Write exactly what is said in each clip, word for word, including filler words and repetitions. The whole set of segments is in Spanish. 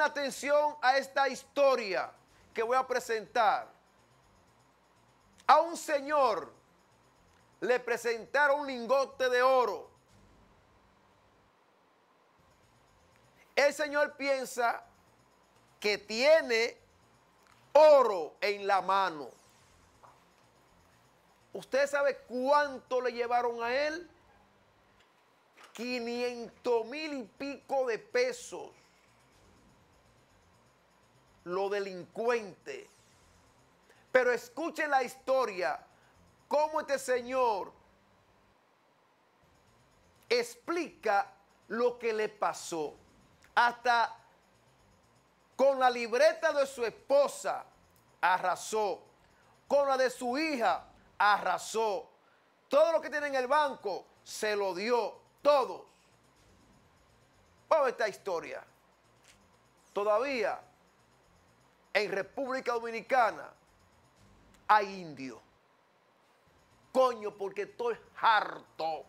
atención a esta historia que voy a presentar. A un señor le presentaron un lingote de oro. El señor piensa que tiene oro en la mano. ¿Usted sabe cuánto le llevaron a él? quinientos mil y pico de pesos. Los delincuentes. Pero escuchen la historia, cómo este señor explica lo que le pasó. Hasta con la libreta de su esposa arrasó, con la de su hija arrasó. Todo lo que tiene en el banco se lo dio, todos. Vamos a ver esta historia. Todavía en República Dominicana hay indios. Coño, porque estoy harto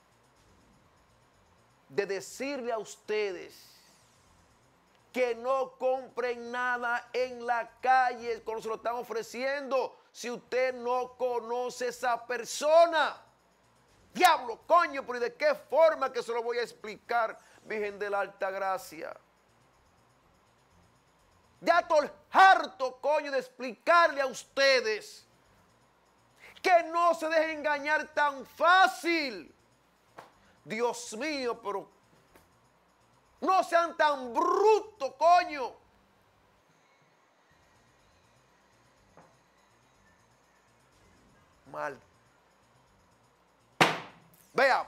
de decirle a ustedes que no compren nada en la calle cuando se lo están ofreciendo si usted no conoce a esa persona. Diablo, coño, pero ¿y de qué forma que se lo voy a explicar, Virgen de la Alta Gracia? Ya estoy harto, coño, de explicarle a ustedes que no se dejen engañar tan fácil. Dios mío, pero no sean tan brutos, coño. Mal. Veamos.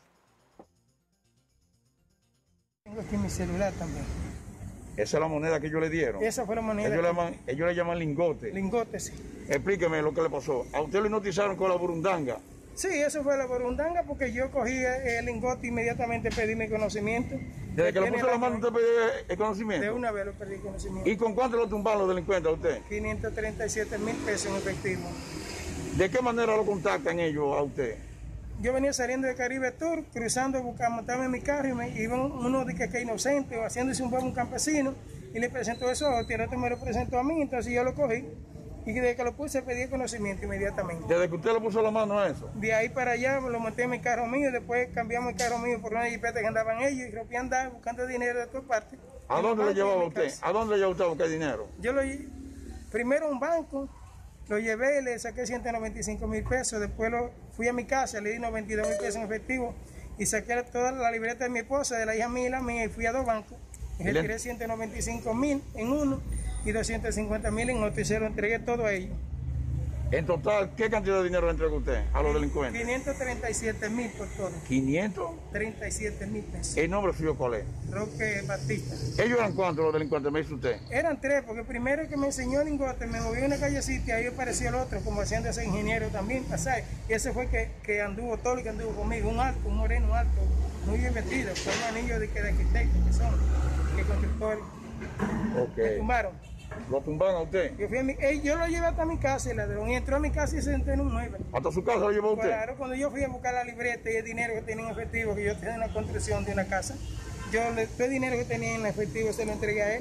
Tengo aquí mi celular también. Esa es la moneda que ellos le dieron. Esa fue la moneda. Ellos, le llaman, ellos le llaman lingote. Lingote, sí. Explíqueme lo que le pasó. ¿A usted lo hipnotizaron con la burundanga? Sí, eso fue la burundanga porque yo cogí el lingote e inmediatamente pedí mi conocimiento. Desde que le puso la mano usted pidió el conocimiento. De una vez lo pedí conocimiento. ¿Y con cuánto lo tumbaron los delincuentes a usted? quinientos treinta y siete mil pesos en efectivo. ¿De qué manera lo contactan ellos a usted? Yo venía saliendo de Caribe Tour, cruzando, buscando montarme en mi carro y me iba uno de que, que inocente o haciéndose un buen campesino y le presentó eso a otro y el otro me lo presentó a mí, entonces yo lo cogí y desde que lo puse pedí conocimiento inmediatamente. ¿Desde que usted le puso la mano a eso? De ahí para allá lo monté en mi carro mío, después cambiamos el carro mío por una jipeta que andaban ellos y rompí andar buscando dinero de todas partes. ¿A dónde le llevaba usted? ¿A dónde le llevaba usted a buscar dinero? Yo lo primero a un banco, lo llevé, le saqué ciento noventa y cinco mil pesos, después lo, fui a mi casa, le di noventa y dos mil pesos en efectivo y saqué toda la libreta de mi esposa, de la hija mía y la mía y fui a dos bancos. Y retiré ciento noventa y cinco mil en uno y doscientos cincuenta mil en otro y se lo entregué todo a ellos. En total, ¿qué cantidad de dinero le entregó usted a los delincuentes? quinientos treinta y siete mil por todo. ¿quinientos? treinta y siete mil pesos. ¿El nombre suyo cuál es? Roque Batista. ¿Ellos eran cuántos los delincuentes, me dice usted? Eran tres, porque primero que me enseñó el lingote, me movió una callecita y ahí apareció el otro, como haciendo ese ingeniero también, pasar. Y ese fue que, que anduvo todo lo que anduvo conmigo, un alto, un moreno alto, muy bien vestido, con un anillo de, de arquitecto que son, que constructores. Ok. Me tumbaron. ¿Lo tumbaron a usted? Yo, fui a mi, eh, yo lo llevé hasta mi casa, el ladrón, y entró a mi casa y se sentó en un mueble. ¿Hasta su casa lo llevó usted? Claro, cuando yo fui a buscar la libreta y el dinero que tenía en efectivo, que yo tenía una construcción de una casa, yo le, todo el dinero que tenía en efectivo se lo entregué a él.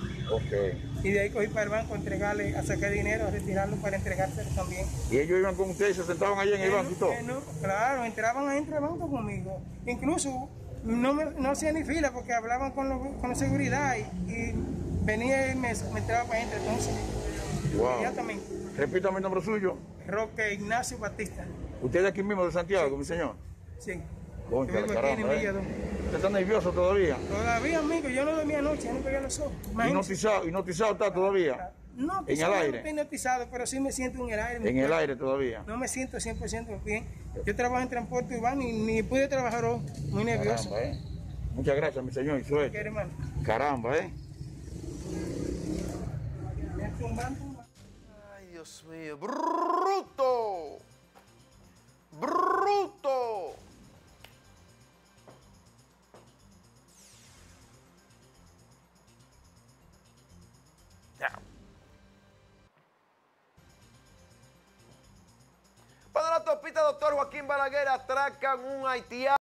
Ok. Y de ahí cogí para el banco a entregarle, a sacar dinero, a retirarlo para entregárselo también. ¿Y ellos iban con usted y se sentaban allí en el banco y todo? Eh, no, claro, entraban ahí entre el banco conmigo. Incluso no, me, no hacía ni fila porque hablaban con, lo, con la seguridad y, y venía y me, me entraba para adentro entonces. Wow. Inmediatamente. Repítame el nombre suyo. Roque Ignacio Batista. ¿Usted es de aquí mismo de Santiago, sí, mi señor? Sí. Concha, Yo vivo caramba, aquí en ¿eh? Villadón. ¿Usted está nervioso todavía? Todavía, amigo, yo no dormí anoche, yo no pegué los ojos. ¿Hipnotizado, hipnotizado está todavía? No, ¿En el aire? No estoy hipnotizado, pero sí me siento en el aire. ¿En el aire todavía? No me siento cien por ciento bien. Yo trabajo en transporte urbano y ni pude trabajar hoy, muy nervioso. Caramba, ¿eh? Muchas gracias, mi señor, y suerte. ¿Qué, hermano? Caramba, ¿eh? Ay, Dios mío. ¡Bruto! ¡Bruto! Ya. Para la topita, doctor Joaquín Balaguer, atracan un haitiano.